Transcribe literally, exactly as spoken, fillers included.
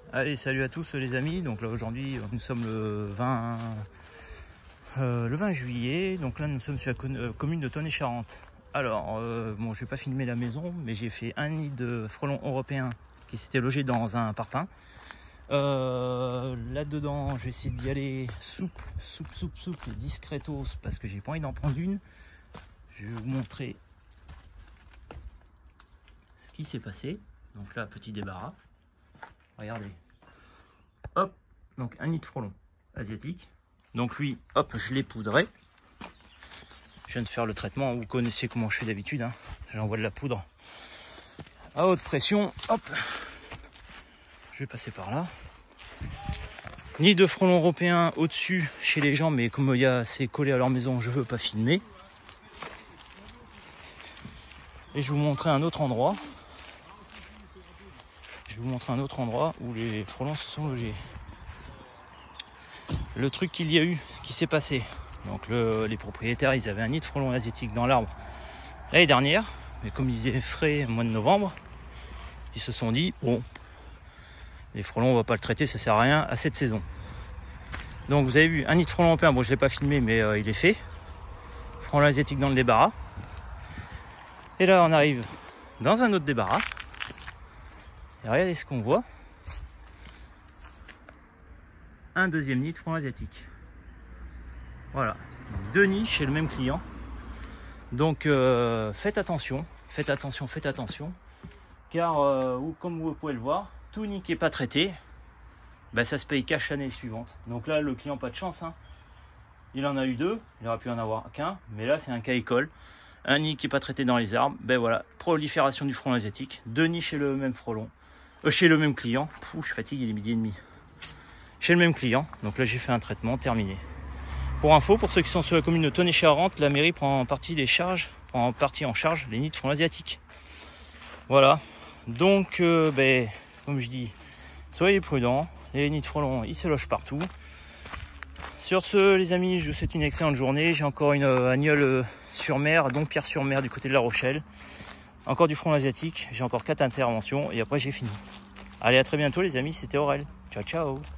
Allez, salut à tous les amis. Donc là aujourd'hui nous sommes le vingt, euh, le vingt juillet. Donc là nous sommes sur la con euh, commune de Tonnay-Charente. Alors euh, bon, je vais pas filmer la maison, mais j'ai fait un nid de frelons européens qui s'était logé dans un parpaing. Euh, là dedans je vais essayer d'y aller souple, souple, souple, souple, discretos, parce que j'ai pas envie d'en prendre une. Je vais vous montrer ce qui s'est passé. Donc là, petit débarras. Regardez. Hop, donc un nid de frelon asiatique. Donc lui, hop, je l'ai poudré. Je viens de faire le traitement. Vous connaissez comment je fais d'habitude, hein. J'envoie de la poudre à haute pression. Hop, je vais passer par là. Nid de frelon européen au-dessus chez les gens, mais comme il y a c'est collé à leur maison, je ne veux pas filmer. Et je vais vous montrer un autre endroit. Je vais vous montrer un autre endroit où les frelons se sont logés. Le truc qu'il y a eu, qui s'est passé. Donc le, les propriétaires, ils avaient un nid de frelons asiatiques dans l'arbre l'année dernière. Mais comme ils étaient frais au mois de novembre, ils se sont dit, bon, les frelons, on va pas le traiter, ça sert à rien à cette saison. Donc vous avez vu un nid de frelons européen, bon je ne l'ai pas filmé, mais euh, il est fait. Frelons asiatiques dans le débarras. Et là on arrive dans un autre débarras. Et regardez ce qu'on voit. Un deuxième nid de frelons asiatiques. Voilà. Deux nids chez le même client. Donc euh, faites attention, faites attention, faites attention. Car euh, comme vous pouvez le voir, tout nid qui n'est pas traité, ben, ça se paye cash l'année suivante. Donc là, le client, pas de chance, hein. Il en a eu deux, il aurait pu en avoir qu'un. Mais là, c'est un cas école. Un nid qui n'est pas traité dans les arbres. Ben voilà, prolifération du frelon asiatique. Deux nids chez le même frelon. Euh, chez le même client. Pouh, je fatigue, il est midi et demi. Chez le même client. Donc là, j'ai fait un traitement terminé. Pour info, pour ceux qui sont sur la commune de Tonnay-Charente, la mairie prend en partie les charges, prend en partie en charge les nids de frelons asiatiques. Voilà. Donc, euh, ben, comme je dis, soyez prudents. Les nids de frelons, ils se logent partout. Sur ce, les amis, je vous souhaite une excellente journée. J'ai encore une euh, agnole euh, sur mer, donc Pierre-sur-Mer du côté de La Rochelle. Encore du frelon asiatique. J'ai encore quatre interventions et après j'ai fini. Allez, à très bientôt les amis, c'était Aurel. Ciao, ciao.